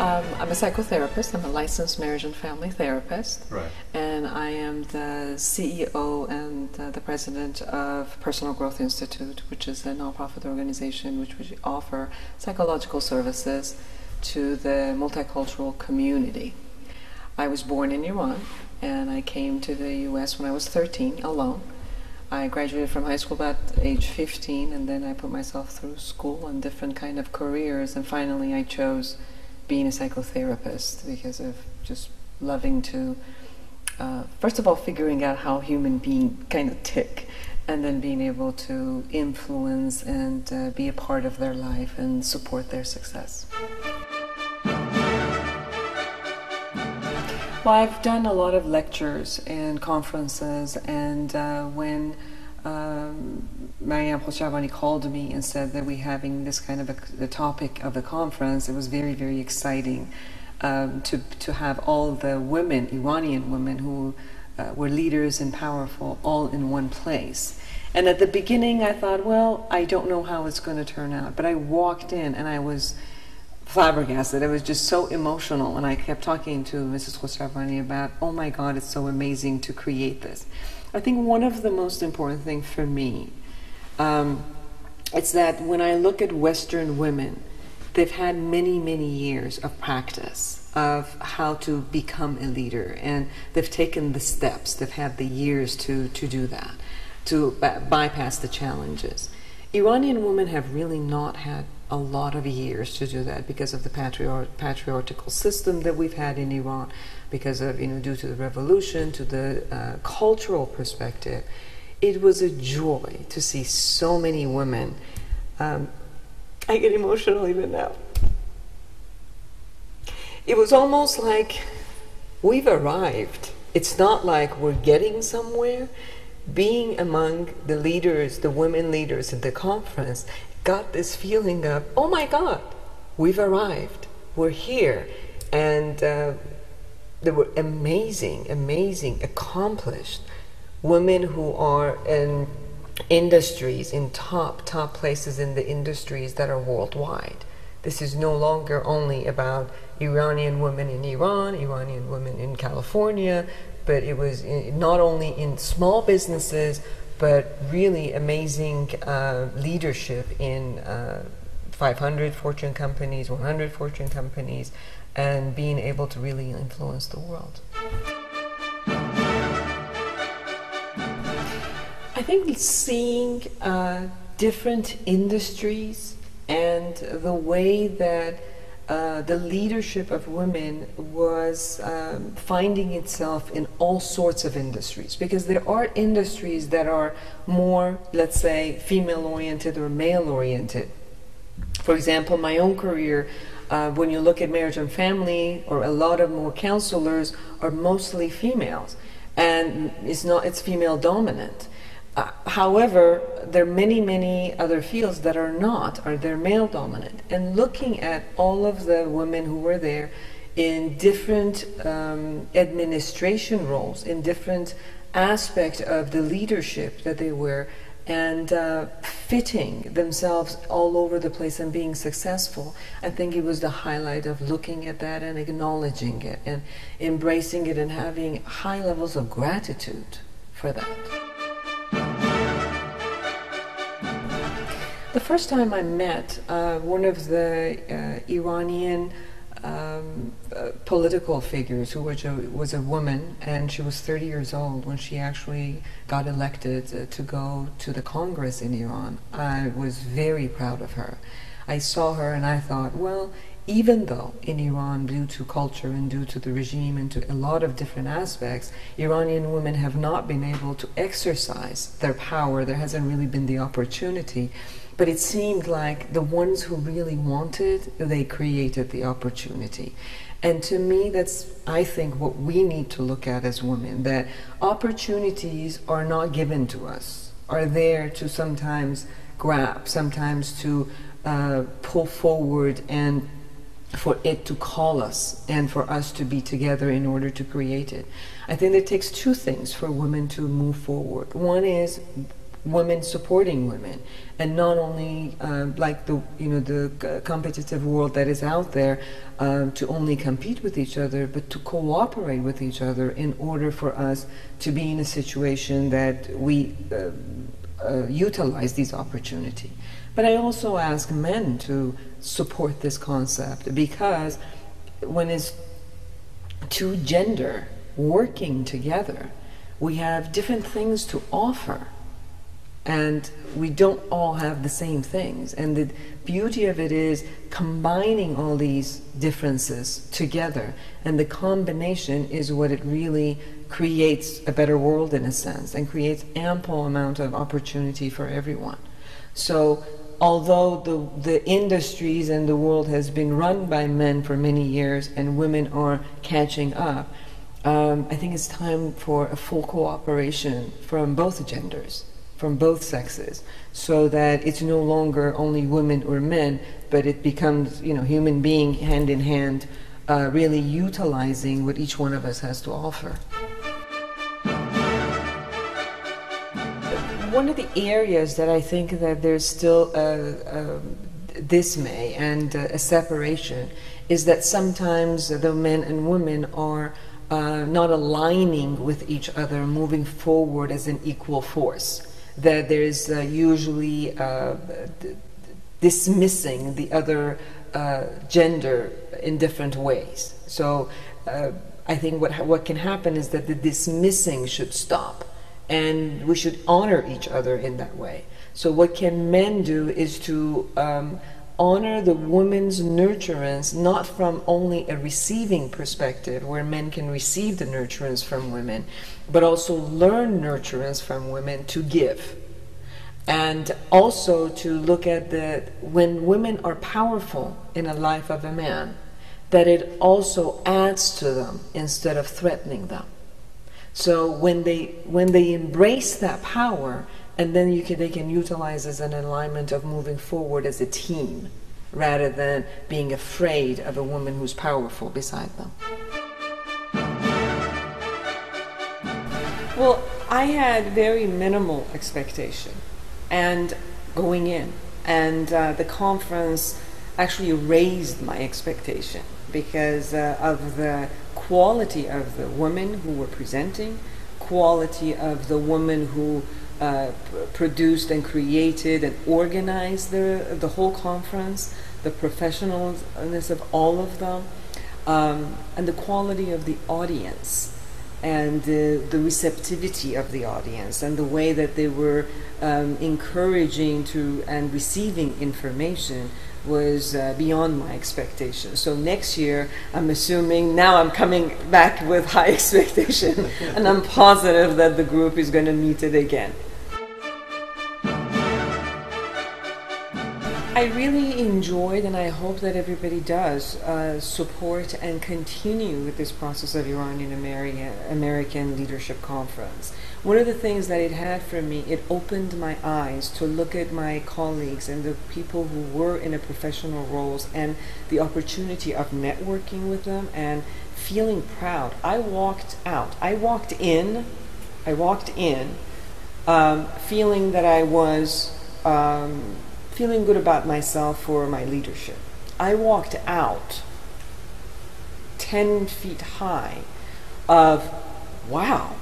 I'm a psychotherapist. I'm a licensed marriage and family therapist. Right. And I am the CEO and the president of Personal Growth Institute, which is a nonprofit organization which we offer psychological services to the multicultural community. I was born in Iran, and I came to the U.S. when I was 13, alone. I graduated from high school about age 15, and then I put myself through school and different kind of careers, and finally I chose being a psychotherapist because of just loving to, first of all, figuring out how human beings kind of tick, and then being able to influence and be a part of their life and support their success. Well, I've done a lot of lectures and conferences, and when Mariam Khoshavani called me and said that we're having this kind of the topic of the conference, it was very, very exciting to have all the women, Iranian women who were leaders and powerful, all in one place. And at the beginning I thought, well, I don't know how it's going to turn out, but I walked in and I was flabbergasted. I was just so emotional, and I kept talking to Mrs. Khosravani about, oh my God, it's so amazing to create this. I think one of the most important things for me, it's that when I look at Western women, they've had many, many years of practice of how to become a leader, and they've taken the steps, they've had the years to do that, to bypass the challenges. Iranian women have really not had a lot of years to do that because of the patriarchal system that we've had in Iran, because of, due to the revolution, to the cultural perspective. It was a joy to see so many women. I get emotional even now. It was almost like we've arrived. It's not like we're getting somewhere. Being among the leaders, the women leaders at the conference, got this feeling of, oh my God, we've arrived, we're here. And there were amazing, accomplished women who are in industries, in top places in the industries that are worldwide. This is no longer only about Iranian women in Iran, Iranian women in California, but it was not only in small businesses, but really amazing leadership in 500 Fortune companies, 100 Fortune companies, and being able to really influence the world. I think seeing different industries and the way that the leadership of women was finding itself in all sorts of industries, because there are industries that are more, let's say, female-oriented or male-oriented. For example, my own career, when you look at marriage and family, or a lot of more counselors are mostly females, and it's female dominant. However, there are many other fields that are not, or they're male dominant. And looking at all of the women who were there in different administration roles, in different aspects of the leadership that they were, and fitting themselves all over the place and being successful, I think it was the highlight of looking at that and acknowledging it and embracing it and having high levels of gratitude for that. The first time I met one of the Iranian political figures, who was a woman, and she was 30 years old when she actually got elected to go to the Congress in Iran, I was very proud of her. I saw her and I thought, well, even though in Iran, due to culture and due to the regime and to a lot of different aspects, Iranian women have not been able to exercise their power, there hasn't really been the opportunity. But it seemed like the ones who really wanted, they created the opportunity. And to me, that's, I think, what we need to look at as women, that opportunities are not given to us, are there to sometimes grab, sometimes to pull forward, and for it to call us and for us to be together in order to create it. I think it takes two things for women to move forward. One is women supporting women, and not only like the competitive world that is out there, to only compete with each other, but to cooperate with each other in order for us to be in a situation that we utilize these opportunities. But I also ask men to support this concept, because when it's two gender working together, we have different things to offer, and we don't all have the same things. And the beauty of it is combining all these differences together, and the combination is what it really creates a better world, in a sense, and creates ample amount of opportunity for everyone. So although the industries and the world has been run by men for many years and women are catching up, I think it's time for a full cooperation from both genders, from both sexes, so that it's no longer only women or men, but it becomes, human being hand in hand, really utilizing what each one of us has to offer. One of the areas that I think that there's still a dismay and a separation is that sometimes the men and women are not aligning with each other, moving forward as an equal force. That there's usually dismissing the other gender in different ways. So I think what can happen is that the dismissing should stop, and we should honor each other in that way. So what can men do is to honor the woman's nurturance, not from only a receiving perspective, where men can receive the nurturance from women, but also learn nurturance from women to give. And also to look at when women are powerful in a life of a man, that it also adds to them instead of threatening them. So when they embrace that power, and then they can utilize as an alignment of moving forward as a team, rather than being afraid of a woman who's powerful beside them. Well, I had very minimal expectation and going in, and the conference actually raised my expectation because of the quality of the women who were presenting, quality of the women who produced and created and organized the whole conference, the professionalness of all of them, and the quality of the audience, and the receptivity of the audience, and the way that they were encouraging to and receiving information was beyond my expectations. So next year, I'm assuming, now I'm coming back with high expectation, and I'm positive that the group is going to meet it again. I really enjoyed, and I hope that everybody does, support and continue with this process of Iranian American Leadership Conference. One of the things that it had for me, it opened my eyes to look at my colleagues and the people who were in a professional roles, and the opportunity of networking with them and feeling proud. I walked in feeling that I was feeling good about myself for my leadership. I walked out 10 feet high of, wow,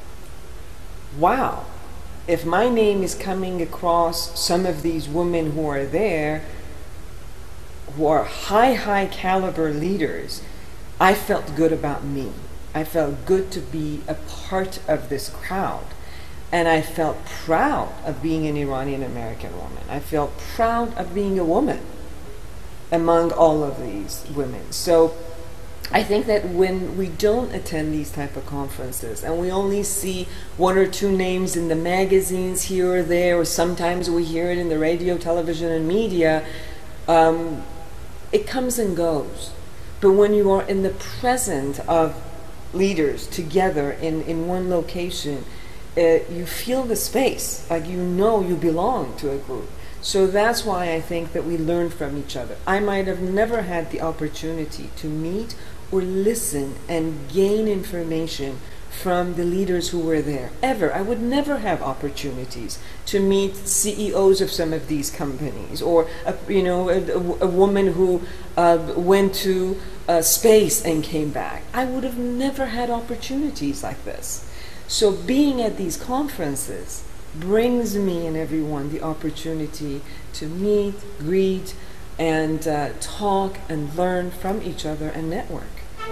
if my name is coming across some of these women who are there, who are high caliber leaders, I felt good about me. I felt good to be a part of this crowd. And I felt proud of being an Iranian American woman. I felt proud of being a woman among all of these women. So I think that when we don't attend these type of conferences, and we only see one or two names in the magazines here or there, or sometimes we hear it in the radio, television, and media, it comes and goes. But when you are in the presence of leaders together in one location, you feel the space, like you know you belong to a group. So that's why I think that we learn from each other. I might have never had the opportunity to meet or listen and gain information from the leaders who were there, ever. I would never have opportunities to meet CEOs of some of these companies, or a woman who went to space and came back. I would have never had opportunities like this. So being at these conferences brings me and everyone the opportunity to meet, greet, and talk and learn from each other and network.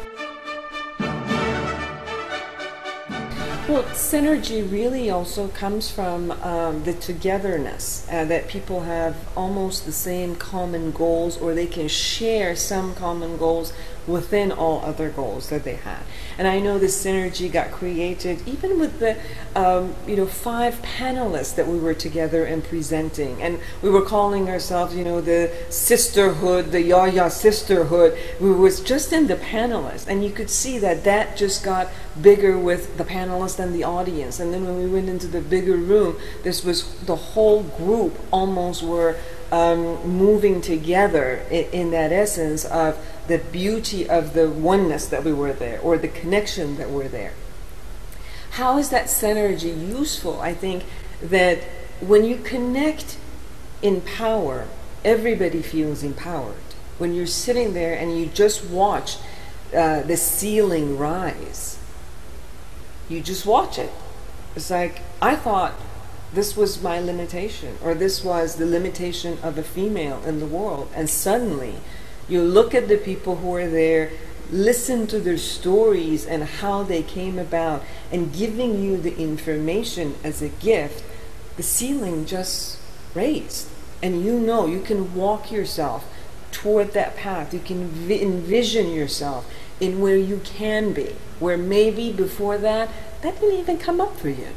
Well, synergy really also comes from the togetherness, that people have almost the same common goals, or they can share some common goals within all other goals that they had. And I know this synergy got created even with the 5 panelists that we were together and presenting, and we were calling ourselves the sisterhood, the Yaya sisterhood. We was just in the panelists, and you could see that just got bigger with the panelists and the audience. And then when we went into the bigger room, this was the whole group almost were moving together in that essence of the beauty of the oneness that we were there, or the connection that we're there. How is that synergy useful? I think that when you connect in power, everybody feels empowered. When you're sitting there and you just watch the ceiling rise, you just watch it. It's like, I thought this was my limitation, or this was the limitation of a female in the world, and suddenly you look at the people who are there, listen to their stories and how they came about, and giving you the information as a gift, the ceiling just raised. And you can walk yourself toward that path. You can envision yourself in where you can be, where maybe before that didn't even come up for you.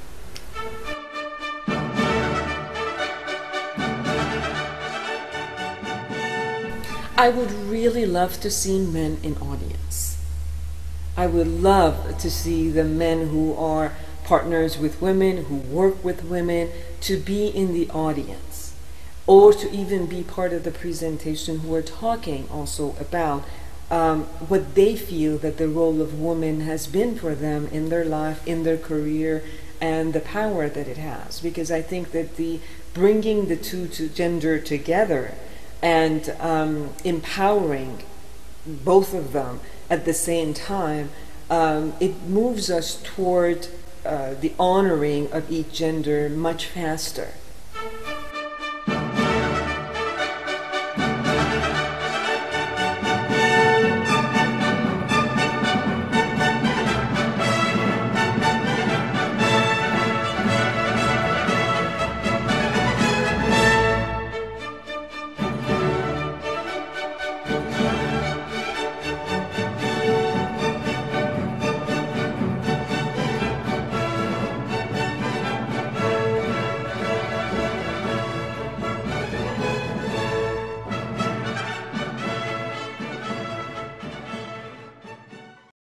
I would really love to see men in audience. I would love to see the men who are partners with women, who work with women, to be in the audience, or to even be part of the presentation, who are talking also about what they feel that the role of woman has been for them in their life, in their career, and the power that it has. Because I think that the bringing the two to gender together and empowering both of them at the same time, it moves us toward the honoring of each gender much faster.